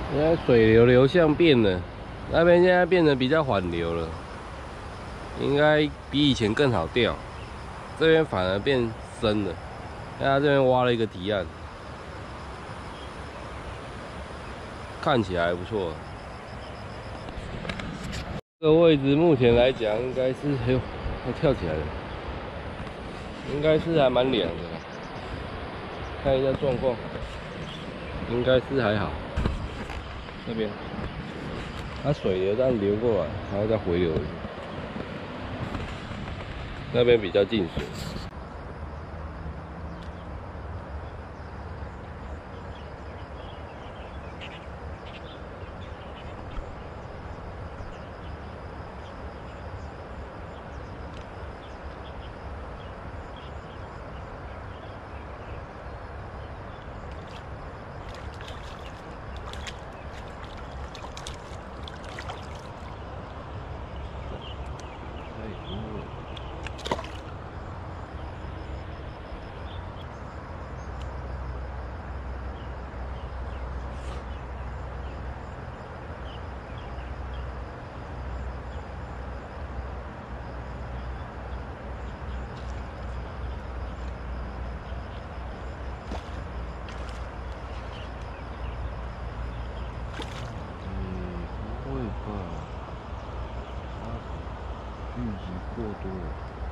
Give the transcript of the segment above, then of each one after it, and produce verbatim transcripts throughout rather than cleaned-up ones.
现在水流流向变了，那边现在变得比较缓流了，应该比以前更好钓。这边反而变深了，看它这边挖了一个堤岸，看起来还不错。这个位置目前来讲，应该是哎呦，它跳起来了，应该是还蛮凉的。看一下状况，应该是还好。这边，它水流这样流过来，还要再回流一下。那边比较进水。聚集过多了。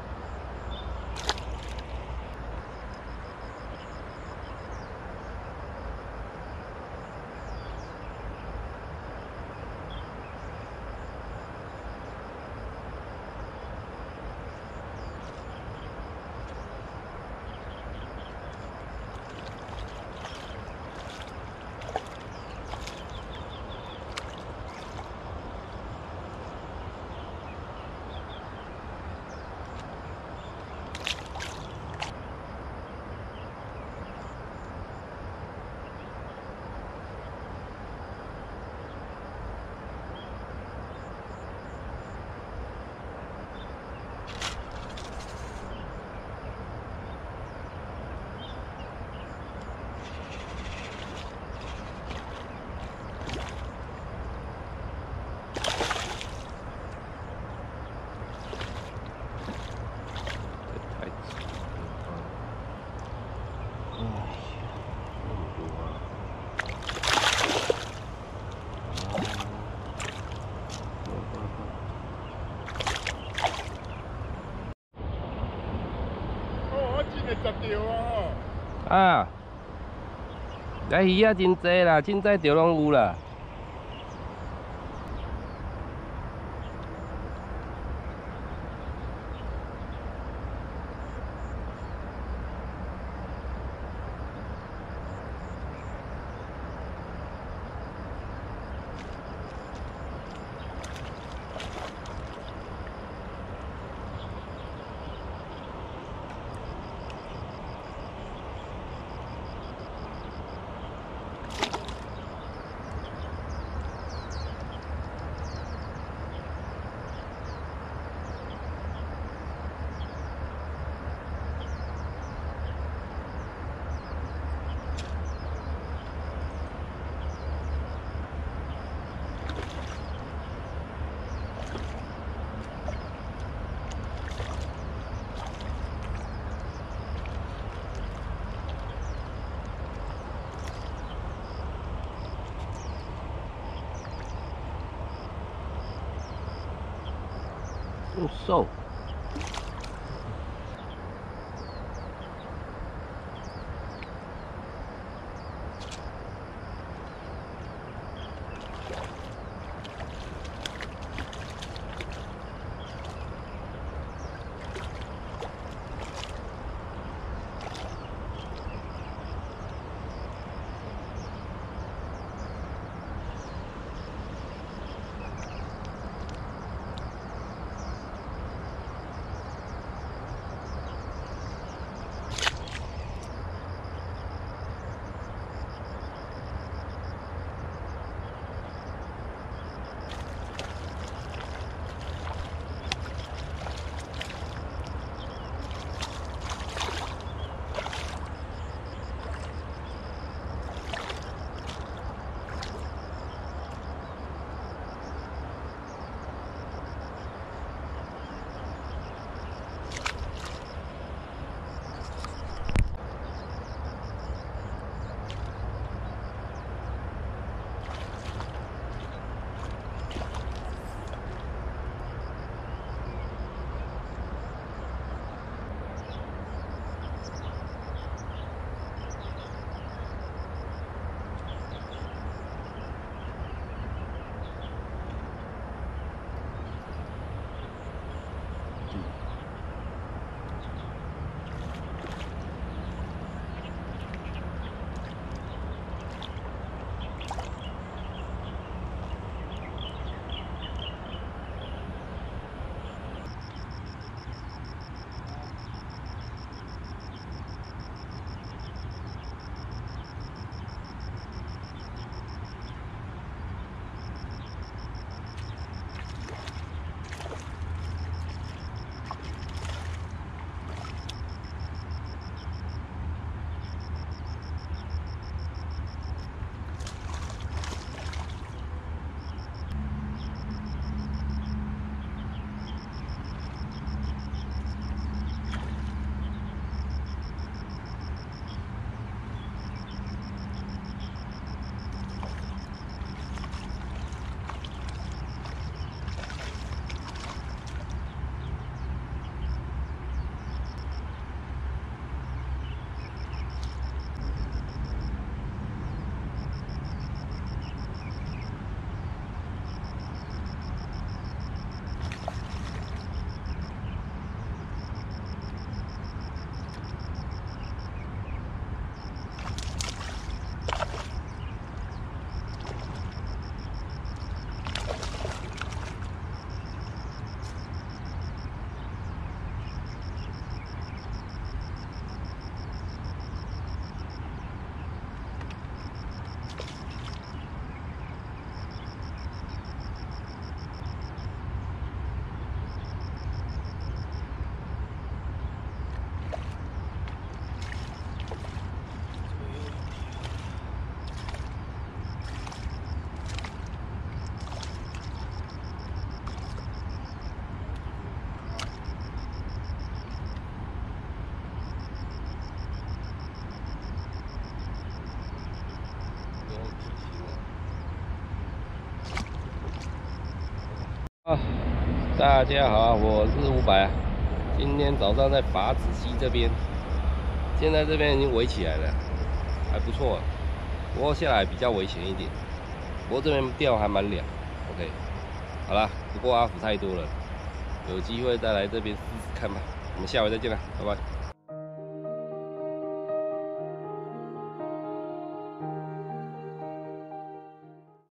啊，来鱼啊真济啦，凊彩钓拢有啦。又瘦。 大家好，我是伍佰啊。今天早上在法子溪这边，现在这边已经围起来了，还不错。不过下来比较危险一点，不过这边钓还蛮凉。OK， 好啦，不过阿福太多了，有机会再来这边试试看吧。我们下回再见了，拜拜。